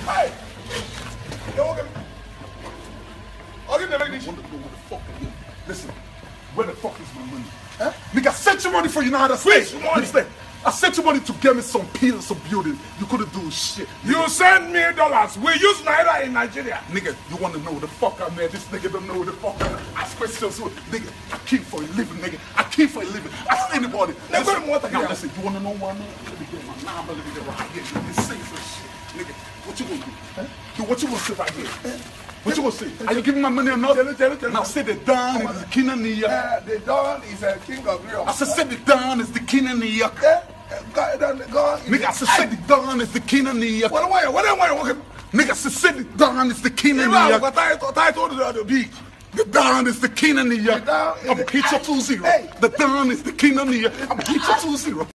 Hey! Yo, okay. Okay, never did. What the fuck are you? Listen, where the fuck is my money? Huh? Nigga, I sent you money for United States. Which money? Listen, I sent you money to get me some pieces of building. You couldn't do shit. You send me dollars. We use Naira in Nigeria. Nigga, you want to know the fuck I made? This nigga don't know the fuck I made. Ask questions. Nigga, I keep for a living, nigga. I keep for a living. Ask anybody. Listen, now listen, you want to know what I mean? Let me get my number. Let me get right here. You say some shit. Nigga, what you gonna do? Huh? Do what you gonna say right here? What you gonna say? Are you giving my money or not? Now say the Don is the king of New York. The Don is a king of New York. I said the Don is the king of New York. Nigga, I said the Don is the king of New York. What Nigga, I said the Don is the king of New York. The Don is the king of New York. I'm gonna hit you 2-0. The Don is the king of New York. I'm gonna hit you 2-0.